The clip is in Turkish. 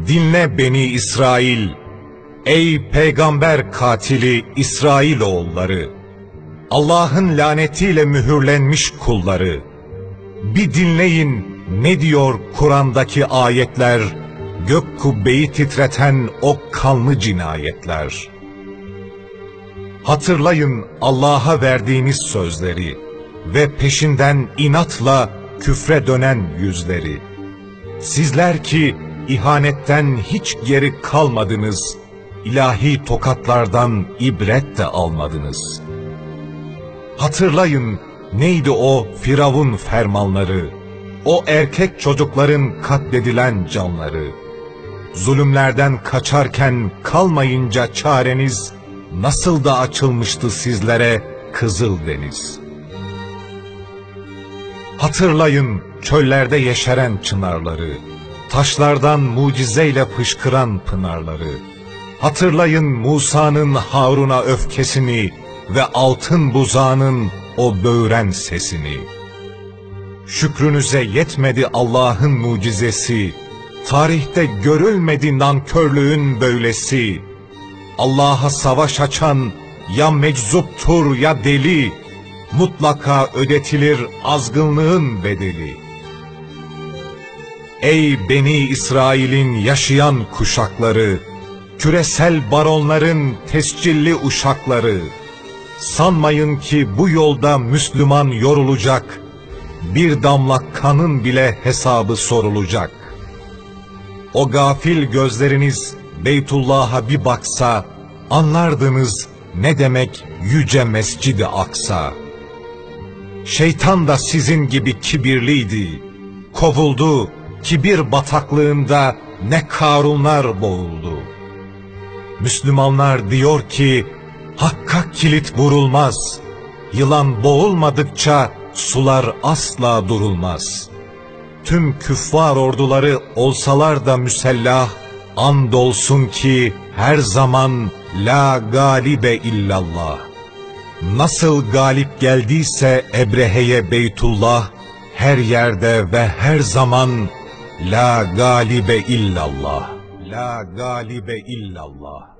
dinle Beni İsrail, ey peygamber katili İsrailoğulları, Allah'ın lanetiyle mühürlenmiş kulları, bir dinleyin ne diyor Kur'an'daki ayetler, gök kubbeyi titreten o kanlı cinayetler. Hatırlayın Allah'a verdiğiniz sözleri ve peşinden inatla küfre dönen yüzleri. Sizler ki ihanetten hiç geri kalmadınız, ilahi tokatlardan ibret de almadınız. Hatırlayın neydi o Firavun fermanları, o erkek çocukların katledilen canları. Zulümlerden kaçarken kalmayınca çareniz, nasıl da açılmıştı sizlere Kızıldeniz. Hatırlayın çöllerde yeşeren çınarları, taşlardan mucizeyle fışkıran pınarları. Hatırlayın Musa'nın Harun'a öfkesini ve altın buzağının o böğüren sesini. Şükrünüze yetmedi Allah'ın mucizesi, tarihte görülmedi nankörlüğün böylesi. Allah'a savaş açan ya meczuptur ya deli, mutlaka ödetilir azgınlığın bedeli. Ey Beni İsrail'in yaşayan kuşakları, küresel baronların tescilli uşakları, sanmayın ki bu yolda Müslüman yorulacak, bir damla kanın bile hesabı sorulacak. O gafil gözleriniz Beytullah'a bir baksa, anlardınız ne demek yüce Mescid-i Aksa. Şeytan da sizin gibi kibirliydi, kovuldu, kibir bataklığında ne Karunlar boğuldu. Müslümanlar diyor ki, Hakka kilit vurulmaz, yılan boğulmadıkça sular asla durulmaz. Tüm küffar orduları olsalar da müsellah, andolsun ki her zaman la galibe illallah. Nasıl galip geldiyse Ebrehe'ye Beytullah, her yerde ve her zaman la galibe illallah. La galibe illallah.